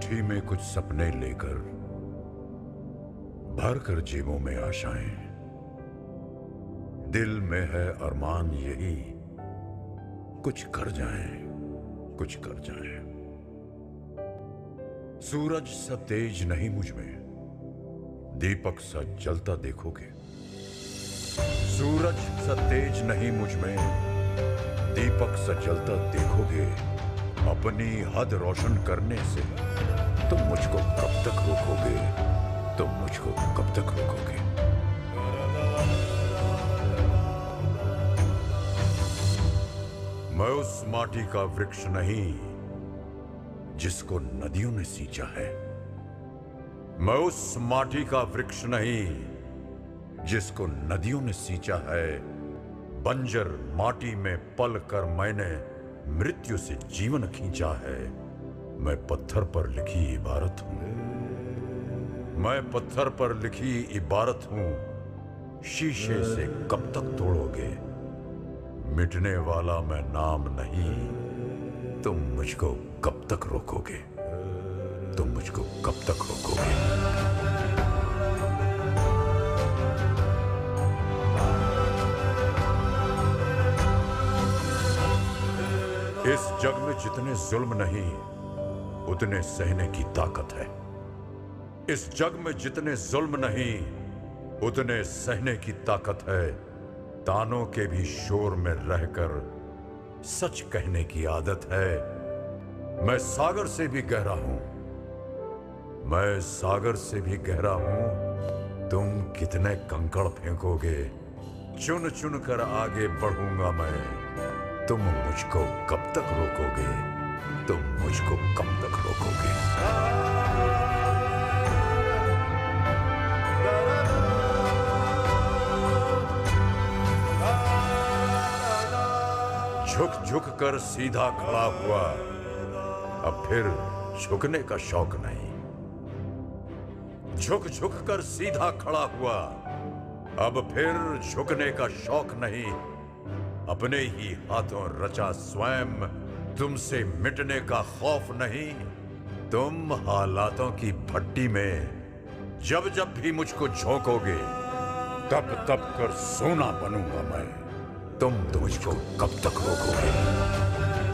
मुट्ठी में कुछ सपने लेकर भर कर जेबों में आशाएं, दिल में है अरमान यही कुछ कर जाएं, कुछ कर जाएं। सूरज सा तेज नहीं मुझ में, दीपक सा जलता देखोगे। सूरज सा तेज नहीं मुझ में, दीपक सा जलता देखोगे। अपनी हद रोशन करने से तुम मुझको कब तक रोकोगे? तुम मुझको कब तक रोकोगे? मैं उस माटी का वृक्ष नहीं जिसको नदियों ने सींचा है। मैं उस माटी का वृक्ष नहीं जिसको नदियों ने सींचा है। बंजर माटी में पल कर मैंने मृत्यु से जीवन खींचा है। मैं पत्थर पर लिखी इबारत हूं। मैं पत्थर पर लिखी इबारत हूं। शीशे से कब तक तोड़ोगे? मिटने वाला मैं नाम नहीं। तुम मुझको कब तक रोकोगे? तुम मुझको कब तक रोकोगे? इस जग में जितने जुल्म नहीं, उतने सहने की ताकत है। इस जग में जितने जुल्म नहीं, उतने सहने की ताकत है। तानों के भी शोर में रहकर सच कहने की आदत है। मैं सागर से भी गहरा हूं। मैं सागर से भी गहरा हूं। तुम कितने कंकड़ फेंकोगे? चुन चुन कर आगे बढ़ूंगा मैं। तुम मुझको कब तक रोकोगे? तुम मुझको कब तक रोकोगे? झुक झुक कर सीधा खड़ा हुआ, अब फिर झुकने का शौक नहीं। झुक झुक कर सीधा खड़ा हुआ, अब फिर झुकने का शौक नहीं। अपने ही हाथों रचा स्वयं, तुमसे मिटने का खौफ नहीं। तुम हालातों की भट्टी में जब जब भी मुझको झोंकोगे, तब तब कर सोना बनूंगा मैं। तुम मुझको कब तक रोकोगे?